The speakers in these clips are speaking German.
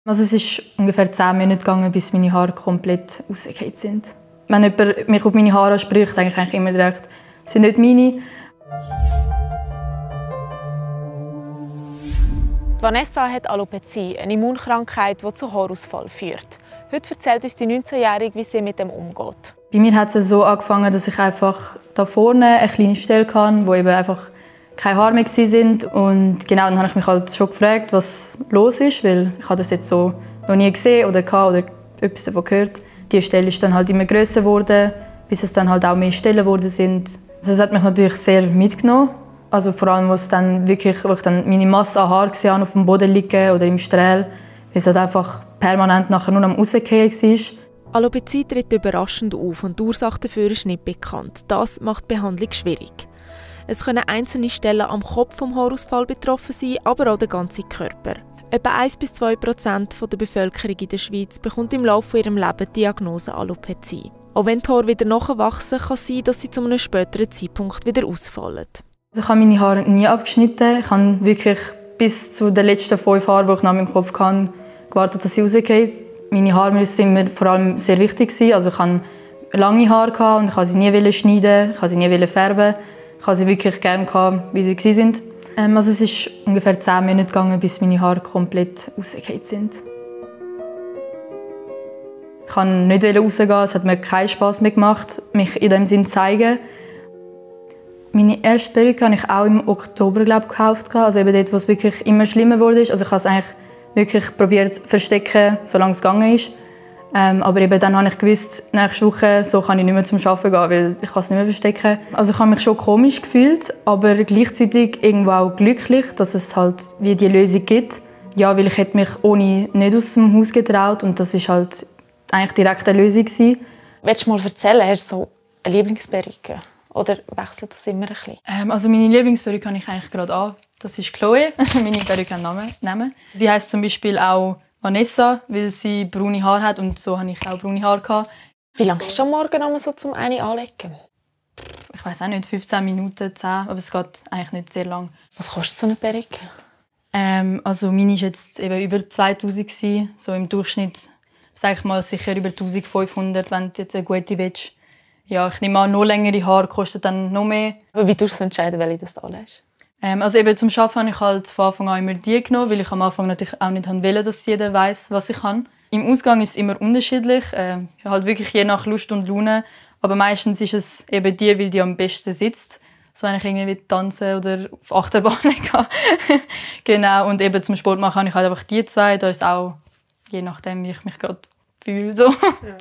Also es ist ungefähr 10 Monate gegangen, bis meine Haare komplett rausgefallen sind. Wenn jemand mich auf meine Haare anspricht, sage ich eigentlich immer direkt, sie sind nicht meine. Vanessa hat Alopezie, eine Immunkrankheit, die zu Haarausfall führt. Heute erzählt uns die 19-Jährige, wie sie mit dem umgeht. Bei mir hat es so angefangen, dass ich einfach da vorne eine kleine Stelle hatte, wo eben einfach keine Haare mehr waren. Und genau, dann habe ich mich halt schon gefragt, was los ist, weil ich das jetzt so noch nie gesehen oder etwas davon gehört. Die Stelle ist dann halt immer grösser geworden, bis es dann halt auch mehr Stellen geworden sind. Das hat mich natürlich sehr mitgenommen. Also vor allem, wo ich dann meine Masse an Haaren auf dem Boden liegen oder im Strahl, weil es halt einfach permanent nachher nur am Rausgehen war. Alopezie tritt überraschend auf und die Ursache dafür ist nicht bekannt. Das macht die Behandlung schwierig. Es können einzelne Stellen am Kopf vom Haarausfall betroffen sein, aber auch der ganze Körper. Etwa 1–2% der Bevölkerung in der Schweiz bekommt im Laufe ihres Lebens die Diagnose Alopezie. Auch wenn die Haare wieder nachwachsen, kann es sein, dass sie zu einem späteren Zeitpunkt wieder ausfallen. Ich habe meine Haare nie abgeschnitten. Ich habe wirklich bis zu den letzten 5 Haaren, die ich nach meinem Kopf hatte, gewartet, dass sie rausgehen. Meine Haare waren mir vor allem sehr wichtig. Also ich hatte lange Haare und ich wollte sie nie schneiden, ich wollte sie nie färben. Ich hatte sie wirklich gerne, wie sie waren. Also es ist ungefähr 10 Monate gegangen, bis meine Haare komplett rausgefallen sind. Ich wollte nicht rausgehen, es hat mir keinen Spass mehr gemacht, mich in diesem Sinn zu zeigen. Meine erste Perücke habe ich auch im Oktober gekauft, also eben dort, wo es wirklich immer schlimmer wurde. Also ich habe es eigentlich wirklich probiert zu verstecken, solange es gegangen ist. Aber eben dann habe ich gewusst, nächste Woche so kann ich nicht mehr zum Arbeiten gehen, weil ich es nicht mehr verstecken kann. Also ich habe mich schon komisch gefühlt, aber gleichzeitig irgendwo auch glücklich, dass es halt wie die Lösung gibt. Ja, weil ich hätte mich ohne nicht aus dem Haus getraut und das war halt eigentlich direkt eine Lösung gewesen. Willst du mal erzählen, hast du so eine Lieblingsperücke? Oder wechselt das immer ein bisschen? Also meine Lieblingsperücke habe ich eigentlich gerade an. Das ist Chloe, meine Perücke hat Namen. Sie heisst zum Beispiel auch Vanessa, weil sie braune Haare hat und so hatte ich auch braune Haare. Wie lange hast du am Morgen so zum eine anlegen? Ich weiss auch nicht, 15 Minuten, 10, aber es geht eigentlich nicht sehr lang. Was kostet so eine Perücke? Also meine war jetzt eben über 2000 gewesen, so im Durchschnitt, sage ich mal, sicher über 1500, wenn du jetzt eine gute willst. Ja, ich nehme an, noch längere Haare kosten dann noch mehr. Aber wie tust du entscheiden, welche das du anlegst? Also eben zum Arbeiten habe ich halt von Anfang an immer die genommen, weil ich am Anfang natürlich auch nicht wollte, dass jeder weiss, was ich kann. Im Ausgang ist es immer unterschiedlich, halt wirklich je nach Lust und Laune. Aber meistens ist es eben die, weil die am besten sitzt. So wenn ich irgendwie tanzen oder auf Achterbahnen gehe. Genau, und eben zum Sport machen habe ich halt einfach die 2. Da ist auch je nachdem, wie ich mich gerade fühle. So. Ja.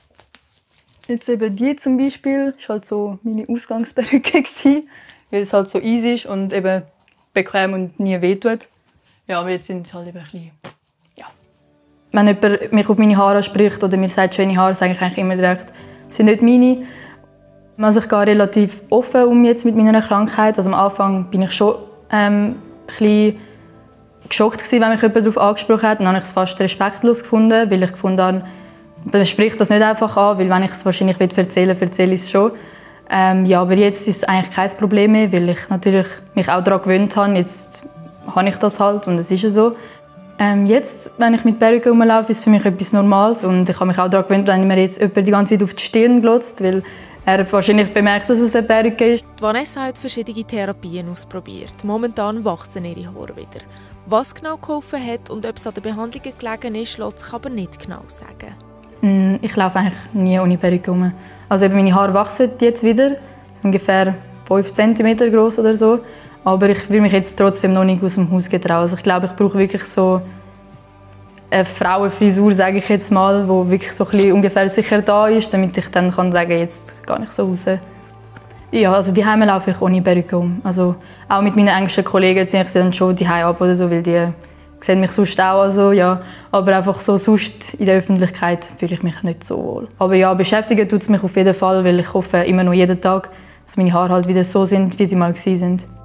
Jetzt eben die zum Beispiel, war halt so meine Ausgangsperücke, weil es halt so easy ist und eben bequem und nie wehtut. Ja, aber jetzt sind es halt eben ein bisschen, ja. Wenn jemand mich auf meine Haare anspricht oder mir sagt, schöne Haare, sage ich eigentlich immer direkt, sie sind nicht meine. Also ich gehe relativ offen jetzt mit meiner Krankheit. Also am Anfang bin ich schon ein bisschen geschockt gewesen, wenn mich jemand darauf angesprochen hat. Dann habe ich es fast respektlos gefunden, weil ich gefunden habe, man spricht das nicht einfach an, weil wenn ich es wahrscheinlich erzähle ich es schon. Ja, aber jetzt ist es eigentlich kein Problem mehr, weil ich natürlich mich auch daran gewöhnt habe. Jetzt habe ich das halt und es ist ja so. Jetzt, wenn ich mit Perücke rumlaufe, ist es für mich etwas Normales. Und ich habe mich auch daran gewöhnt, wenn mir jetzt jemand die ganze Zeit auf die Stirn glotzt, weil er wahrscheinlich bemerkt, dass es eine Perücke ist. Vanessa hat verschiedene Therapien ausprobiert. Momentan wachsen ihre Haare wieder. Was genau geholfen hat und ob es an den Behandlungen gelegen ist, lässt sich aber nicht genau sagen. Ich laufe eigentlich nie ohne Perücke rum. Also eben meine Haare wachsen jetzt wieder, ungefähr 5 cm groß oder so. Aber ich will mich jetzt trotzdem noch nicht aus dem Haus getrauen. Also ich glaube, ich brauche wirklich so eine Frauenfrisur, sage ich jetzt mal, die wirklich so ein bisschen ungefähr sicher da ist, damit ich dann sagen kann, jetzt gehe ich so raus. Ja, also daheim laufe ich ohne Perücke um. Also auch mit meinen engsten Kollegen ziehe ich sie dann schon daheim ab oder so, weil die sehen mich sonst auch. Also, ja. Aber einfach so sonst in der Öffentlichkeit fühle ich mich nicht so wohl. Aber ja, beschäftigen tut es mich auf jeden Fall, weil ich hoffe immer noch jeden Tag, dass meine Haare halt wieder so sind, wie sie mal waren.